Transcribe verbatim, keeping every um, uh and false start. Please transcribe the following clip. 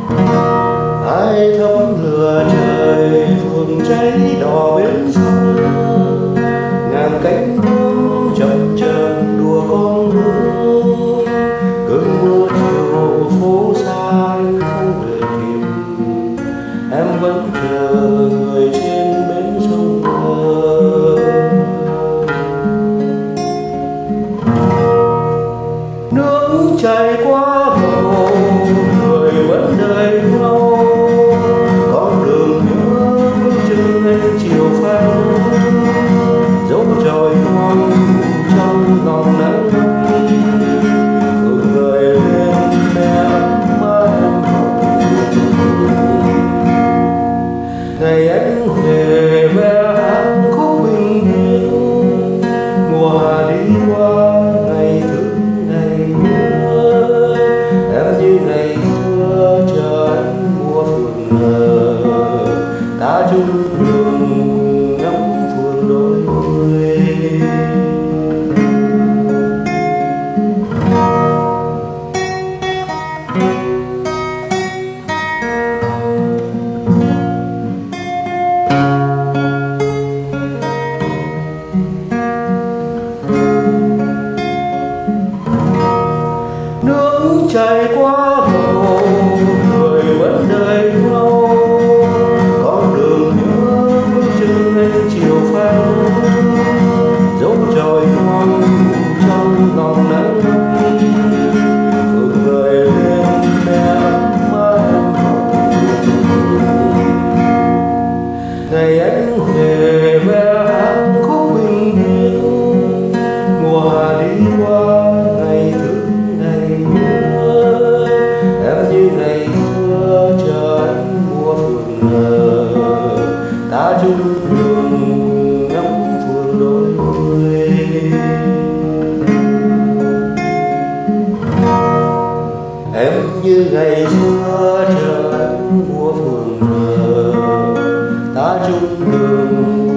ai thấm lửa trời phường cháy đỏ bên sông, ngàn cánh bướm chập chờn đùa con bướm. Cơn mưa chiều phố xa không về kịp, em vẫn chờ người trên bến sông thơ. Nước chảy qua cầu người vẫn đợi nhau, con đường nhớ bước chân anh chiều phai, dấu trời non trong lòng nắng. Phường người lên mẹ má em hồng, ngày anh về ve hát khúc bình yên. Mùa hạ đi qua ngày thứ ngày nhớ, em như ngày xưa chờ anh mùa phường nở. Ta chung đường ngắm phường đôi mươi. Nước chảy qua cầu người vẫn đợi nhau, con đường nhớ bước chân anh chiều phai, dấu trời non trong lòng nắng. Phường người lên mẹ má em hồng, ngày anh về ve hát khúc bình yên. Mùa hạ đi qua ngày thứ ngày nhớ, em như ngày xưa chờ anh mùa phường nở. Ta chung đường ngắm phường đôi mươi. Em như ngày xưa chờ anh mùa phường nở. Ta chung đường